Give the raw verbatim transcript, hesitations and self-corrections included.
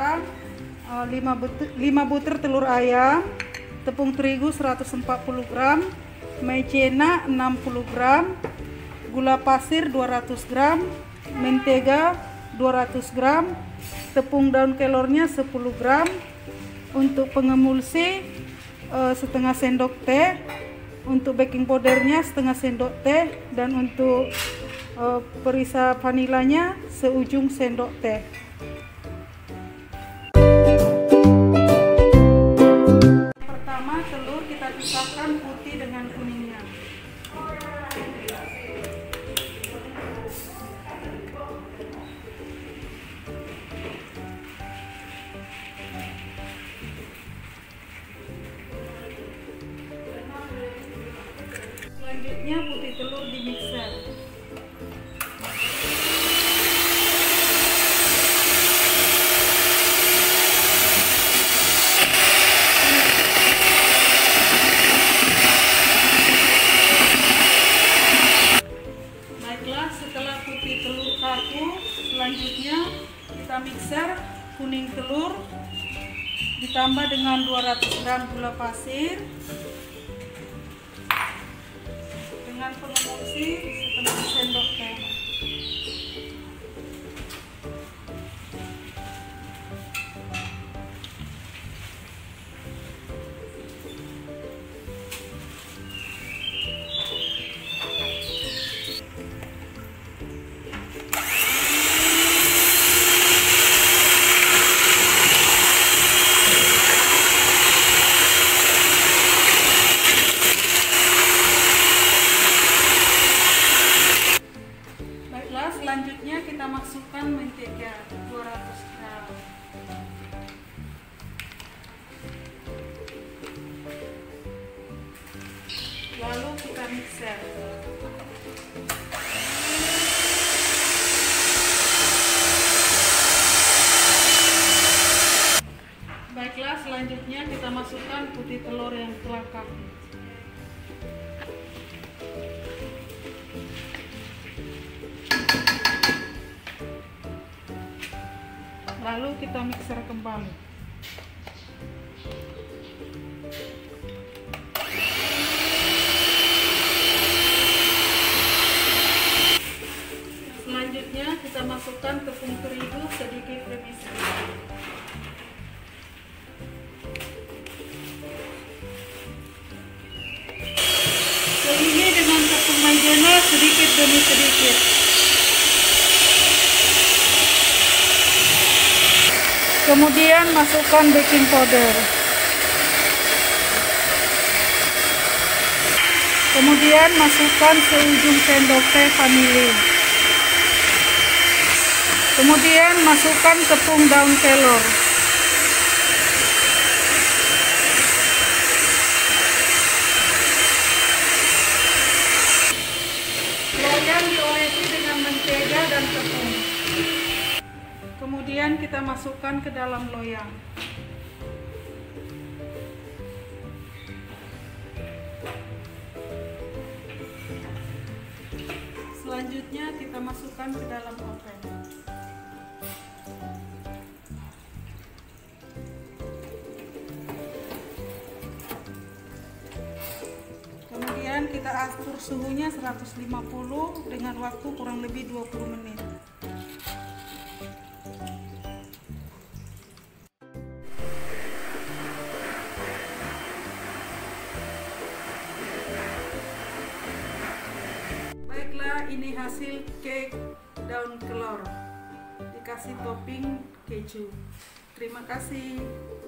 garam, lima butir, lima butir telur ayam, tepung terigu seratus empat puluh gram, maizena enam puluh gram, gula pasir dua ratus gram, mentega dua ratus gram, tepung daun kelornya sepuluh gram, untuk pengemulsi uh, setengah sendok teh, untuk baking powdernya setengah sendok teh, dan untuk uh, perisa vanilanya seujung sendok teh. Pertama, telur kita pisahkan putih dengan kuningnya. Selanjutnya putih telur di mixer. Baiklah, setelah putih telur kaku, selanjutnya kita mixer kuning telur ditambah dengan dua ratus gram gula pasir dengan pengemulsi setengah sendok teh. Selanjutnya kita masukkan mentega dua ratus gram. Lalu kita mixer. Baiklah, selanjutnya kita masukkan putih telur yang telah kaku. Lalu kita mixer kembali. Selanjutnya kita masukkan tepung terigu sedikit demi sedikit. Selingi dengan tepung maizena sedikit demi sedikit. Kemudian masukkan baking powder. Kemudian masukkan seujung sendok teh vanili. Kemudian masukkan tepung daun kelor. Loyang diolesi dengan mentega dan tepung. Kemudian kita masukkan ke dalam loyang. Selanjutnya kita masukkan ke dalam oven. Kemudian kita atur suhunya seratus lima puluh dengan waktu kurang lebih dua puluh menit. Baiklah, ini hasil cake daun kelor dikasih topping keju. Terima kasih.